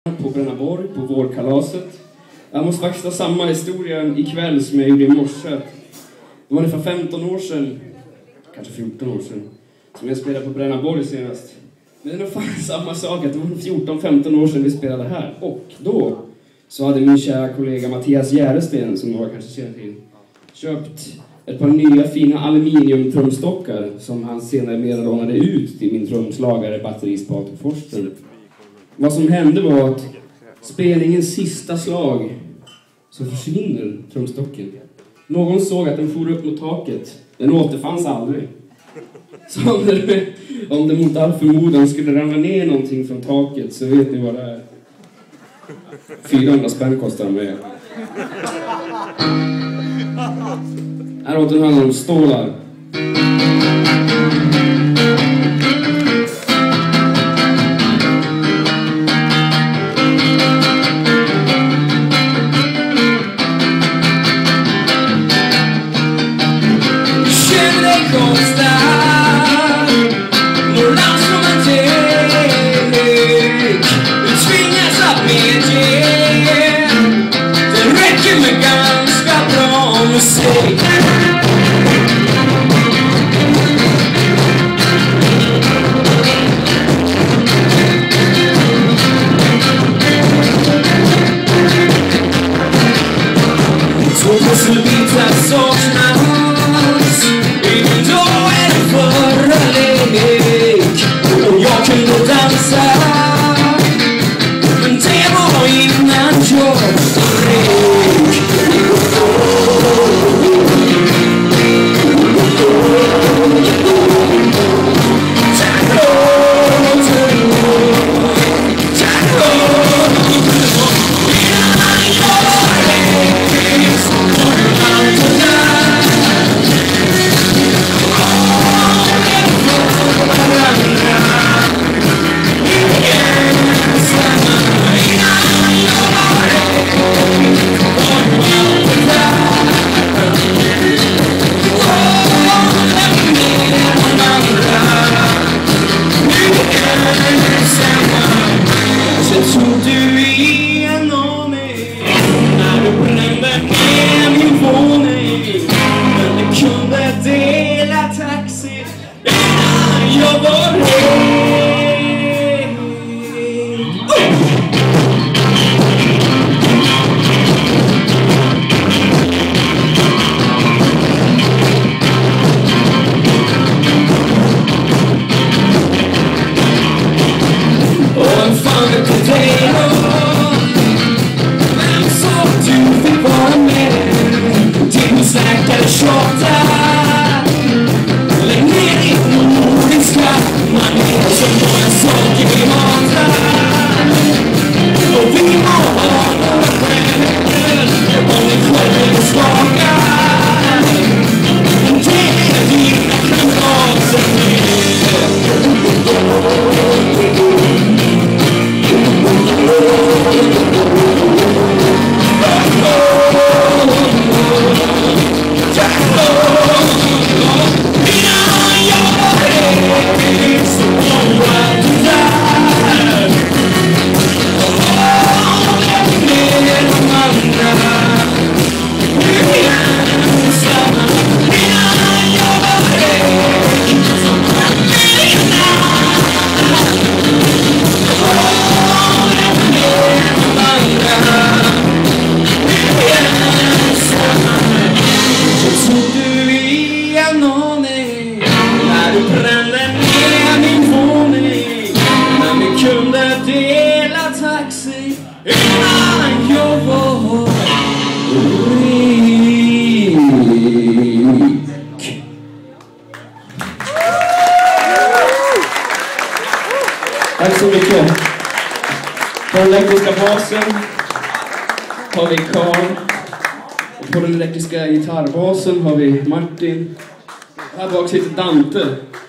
på Brännaborg på vårkalaset. Jag måste faktiskt ha samma historia ikväll som jag gjorde i morse. Det var ungefär 15 år sedan, kanske 14 år sedan, som jag spelade på Brännaborg senast. Men det är nog fan samma sak, att det var 14-15 år sedan vi spelade här. Och då så hade min kära kollega Mattias Järesten, som jag kanske känner till, köpt ett par nya fina aluminiumtrumstockar som han senare mer lånade ut till min trumslagare, batterist Patrik Forster. Vad som hände var att spelningens sista slag så försvinner trumstocken. Någon såg att den for upp mot taket. Den återfanns aldrig. Så om det mot all förmodan skulle ramla ner någonting från taket, så vet ni vad det är. 400 spänn kostar med. Här åter handlar om stålar. Tack så mycket. På den elektriska basen har vi Karl. Och på den elektriska gitarrbasen har vi Martin. Här bak sitter Dante.